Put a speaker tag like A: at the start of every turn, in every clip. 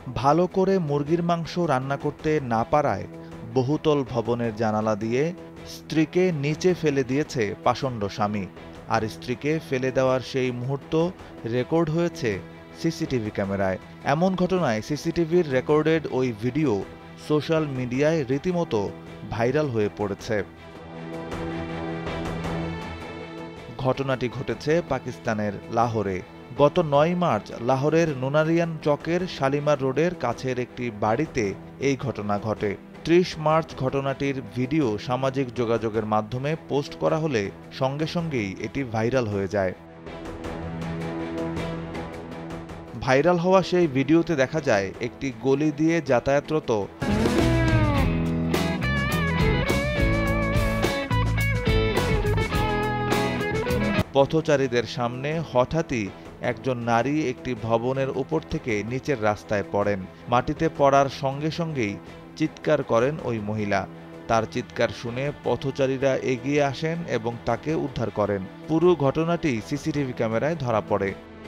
A: ভালো করে মুরগির মাংস রান্না করতে না পারায় বহুতল ভবনের জানালা দিয়ে স্ত্রীকে নিচে ফেলে দিয়েছে পাষণ্ড স্বামী। আর স্ত্রীকে ফেলে দেওয়ার সেই মুহূর্ত রেকর্ড হয়েছে সিসিটিভি ক্যামেরায়। এমন ঘটনায় সিসিটিভির রেকর্ডেড ওই ভিডিও সোশ্যাল মিডিয়ায় রীতিমতো ভাইরাল হয়ে পড়েছে। ঘটনাটি ঘটেছে পাকিস্তানের লাহোরে। গত ৯ মার্চ লাহোরের নোনারিয়ান চকের শালিমার রোডের কাছের একটি বাড়িতে এই ঘটনা ঘটে। ৩০ মার্চ ঘটনাটির ভিডিও সামাজিক যোগাযোগের মাধ্যমে পোস্ট করা হলে সঙ্গে সঙ্গেই এটি ভাইরাল হয়ে যায়। ভাইরাল হওয়া সেই ভিডিওতে দেখা যায় একটি গলি দিয়ে যাতায়াতরত পথচারীদের সামনে হঠাৎই একজন নারী একটি ভবনের উপর থেকে নিচের রাস্তায় পড়েন। মাটিতে পড়ার সঙ্গে সঙ্গেই চিৎকার করেন ওই মহিলা। তার চিৎকার শুনে পথচারীরা এগিয়ে আসেন এবং তাকে উদ্ধার করেন। পুরো ঘটনাটি সিসিটিভি ক্যামেরায় ধরা পড়ে।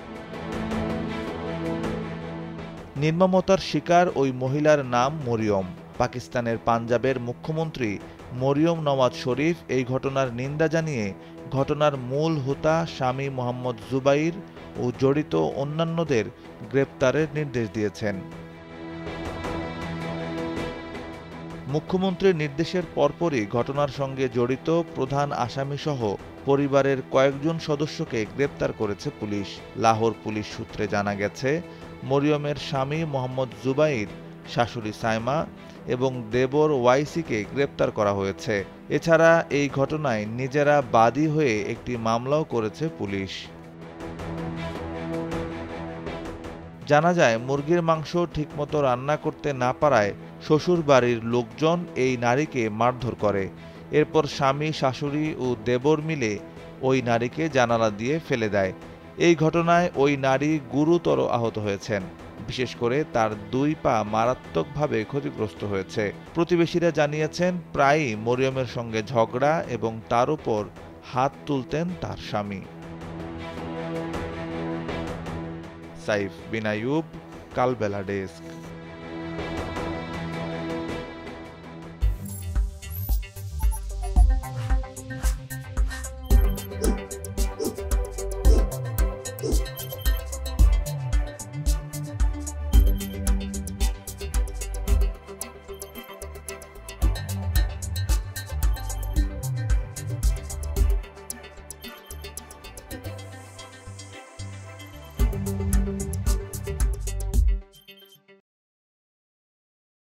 A: নির্মমতার শিকার ওই মহিলার নাম মরিয়ম। পাকিস্তানের পাঞ্জাবের মুখ্যমন্ত্রী মরিয়ম নওয়াজ শরীফ এই ঘটনার নিন্দা জানিয়ে ঘটনার মূল হোতা স্বামী মোহাম্মদ জুবাইর ও জড়িত অন্যান্যদের গ্রেপ্তারের নির্দেশ দিয়েছেন। মুখ্যমন্ত্রীর নির্দেশের পরপরই ঘটনার সঙ্গে জড়িত প্রধান আসামিসহ পরিবারের কয়েকজন সদস্যকে গ্রেপ্তার করেছে পুলিশ। লাহোর পুলিশ সূত্রে জানা গেছে, মরিয়মের স্বামী মোহাম্মদ জুবাইর, শাশুড়ি সাইমা এবং দেবর ওয়াইসিকে গ্রেপ্তার করা হয়েছে। এছাড়া এই ঘটনায় নিজেরা বাদী হয়ে একটি মামলাও করেছে পুলিশ। জানা যায়, মুরগির মাংস ঠিকমতো রান্না করতে না পারায় শ্বশুর বাড়ির লোকজন এই নারীকে মারধর করে। এরপর স্বামী, শাশুড়ি ও দেবর মিলে ওই নারীকে জানালা দিয়ে ফেলে দেয়। এই ঘটনায় ওই নারী গুরুতর আহত হয়েছেন। বিশেষ করে তার 2 পা মারাত্মকভাবে ক্ষতিগ্রস্ত হয়েছে। প্রতিবেশীরা জানিয়েছেন, প্রায়ই মরিয়মের সঙ্গে ঝগড়া এবং তার উপর হাত তুলতেন তার স্বামী। সাইফ বিন আইয়ুব, কালবেলা ডেস্ক।